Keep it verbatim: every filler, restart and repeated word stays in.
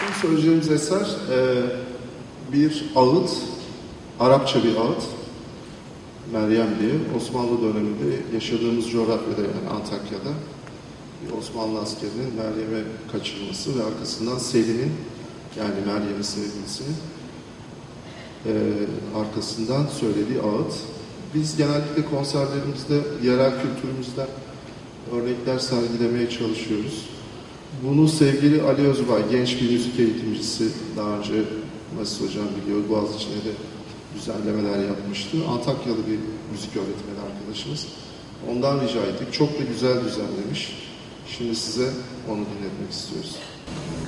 Şimdi söyleyeceğimiz eser e, bir ağıt, Arapça bir ağıt, Meryem diye. Osmanlı döneminde yaşadığımız coğrafyada, yani Antakya'da bir Osmanlı askerinin Meryem'e kaçırılması ve arkasından Selim'in, yani Meryem'in sevgilisinin e, arkasından söylediği ağıt. Biz genellikle konserlerimizde yerel kültürümüzden örnekler sergilemeye çalışıyoruz. Bunu sevgili Ali Özbay, genç bir müzik eğitimcisi, daha önce Mesut Hocam biliyor, Boğaziçi'ne de düzenlemeler yapmıştı. Antakyalı bir müzik öğretmeni arkadaşımız. Ondan rica ettik. Çok da güzel düzenlemiş. Şimdi size onu dinletmek istiyoruz.